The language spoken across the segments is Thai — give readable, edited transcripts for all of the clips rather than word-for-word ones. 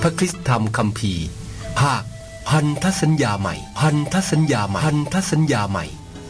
พระคริสตธรรมคัมภีร์ภาคพันธสัญญาใหม่พันธสัญญาใหม่พันธสัญญาใหม่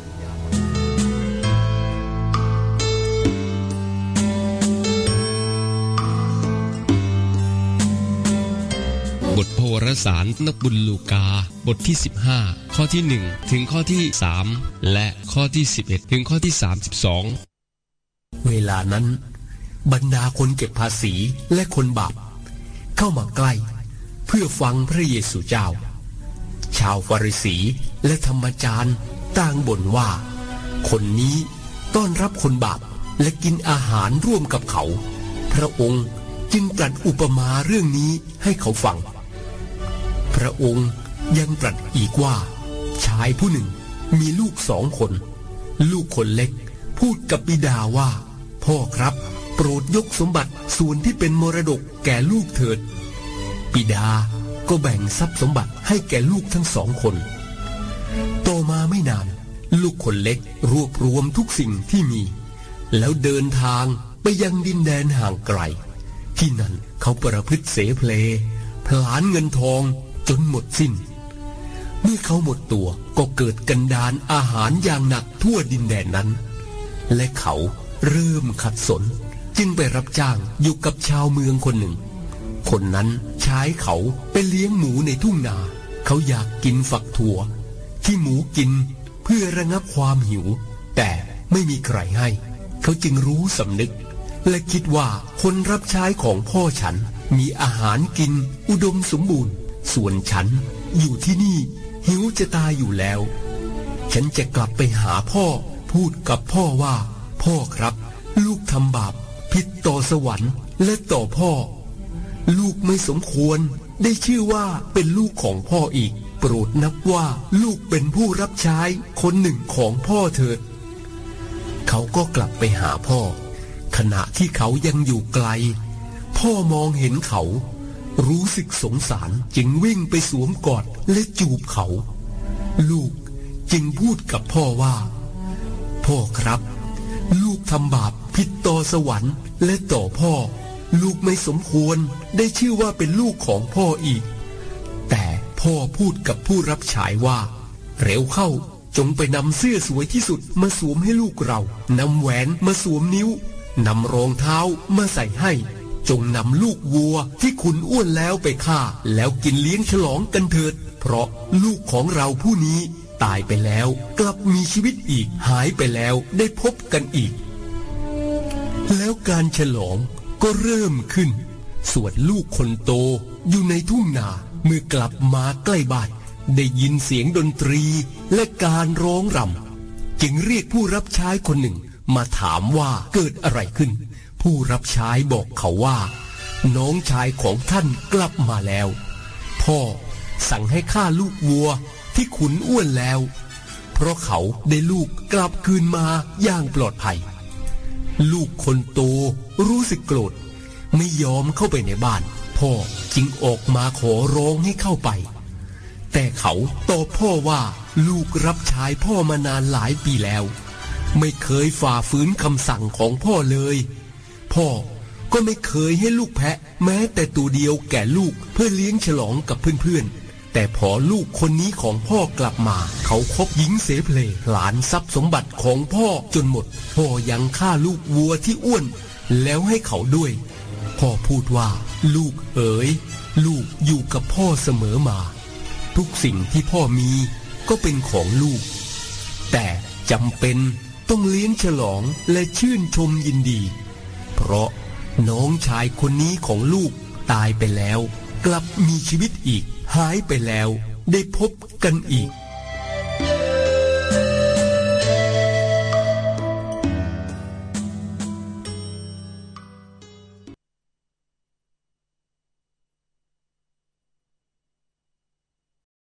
บทพระวรสารนักบุญลูกาบทที่15ข้อที่1ถึงข้อที่3และข้อที่11ถึงข้อที่32เวลานั้นบรรดาคนเก็บภาษีและคนบาปเข้ามาใกล้เพื่อฟังพระเยซูเจ้าชาวฟาริสีและธรรมจารย์ต่างบ่นว่าคนนี้ต้อนรับคนบาปและกินอาหารร่วมกับเขาพระองค์จึงตรัสอุปมาเรื่องนี้ให้เขาฟังพระองค์ยังตรัสอีกว่าชายผู้หนึ่งมีลูก2 คนลูกคนเล็กพูดกับบิดาว่าพ่อครับโปรดยกสมบัติส่วนที่เป็นมรดกแก่ลูกเถิดบิดาก็แบ่งทรัพย์สมบัติให้แก่ลูกทั้ง2 คนต่อมาไม่นานลูกคนเล็กรวบรวมทุกสิ่งที่มีแล้วเดินทางไปยังดินแดนห่างไกลที่นั่นเขาประพฤติเสเพลผลาญเงินทองจนหมดสิ้นเมื่อเขาหมดตัวก็เกิดกันดารอาหารอย่างหนักทั่วดินแดนนั้นและเขาเริ่มขัดสนจึงไปรับจ้างอยู่กับชาวเมืองคนหนึ่งคนนั้นใช้เขาไปเลี้ยงหมูในทุ่งนาเขาอยากกินฝักถั่วที่หมูกินเพื่อระงับความหิวแต่ไม่มีใครให้เขาจึงรู้สำนึกและคิดว่าคนรับใช้ของพ่อฉันมีอาหารกินอุดมสมบูรณ์ส่วนฉันอยู่ที่นี่หิวจะตายอยู่แล้วฉันจะกลับไปหาพ่อพูดกับพ่อว่าพ่อครับลูกทำบาปผิดต่อสวรรค์และต่อพ่อลูกไม่สมควรได้ชื่อว่าเป็นลูกของพ่ออีกโปรดนับว่าลูกเป็นผู้รับใช้คนหนึ่งของพ่อเถิดเขาก็กลับไปหาพ่อขณะที่เขายังอยู่ไกลพ่อมองเห็นเขารู้สึกสงสารจึงวิ่งไปสวมกอดและจูบเขาลูกจึงพูดกับพ่อว่าพ่อครับลูกทำบาปผิดต่อสวรรค์และต่อพ่อลูกไม่สมควรได้ชื่อว่าเป็นลูกของพ่ออีกแต่พ่อพูดกับผู้รับใช้ว่าเร็วเข้าจงไปนำเสื้อสวยที่สุดมาสวมให้ลูกเรานำแหวนมาสวมนิ้วนำรองเท้ามาใส่ให้จงนำลูกวัวที่ขุนอ้วนแล้วไปฆ่าแล้วกินเลี้ยงฉลองกันเถิดเพราะลูกของเราผู้นี้ตายไปแล้วกลับมีชีวิตอีกหายไปแล้วได้พบกันอีกแล้วการฉลองก็เริ่มขึ้นส่วนลูกคนโตอยู่ในทุ่งนาเมื่อกลับมาใกล้บ้านได้ยินเสียงดนตรีและการร้องรำจึงเรียกผู้รับใช้คนหนึ่งมาถามว่าเกิดอะไรขึ้นผู้รับใช้บอกเขาว่าน้องชายของท่านกลับมาแล้วพ่อสั่งให้ฆ่าลูกวัวที่ขุนอ้วนแล้วเพราะเขาได้ลูกกลับคืนมาอย่างปลอดภัยลูกคนโตรู้สึกโกรธไม่ยอมเข้าไปในบ้านพ่อจึงออกมาขอร้องให้เข้าไปแต่เขาตอบพ่อว่าลูกรับใช้พ่อมานานหลายปีแล้วไม่เคยฝ่าฝืนคำสั่งของพ่อเลยพ่อก็ไม่เคยให้ลูกแพะแม้แต่ตัวเดียวแก่ลูกเพื่อเลี้ยงฉลองกับเพื่อนๆแต่พอลูกคนนี้ของพ่อกลับมาเขาคบหญิงเสเพลหลานทรัพย์สมบัติของพ่อจนหมดพ่อยังฆ่าลูกวัวที่อ้วนแล้วให้เขาด้วยพ่อพูดว่าลูกเอ๋ยลูกอยู่กับพ่อเสมอมาทุกสิ่งที่พ่อมีก็เป็นของลูกแต่จำเป็นต้องเลี้ยงฉลองและชื่นชมยินดีเพราะน้องชายคนนี้ของลูกตายไปแล้วกลับมีชีวิตอีกหายไปแล้วได้พบกันอีก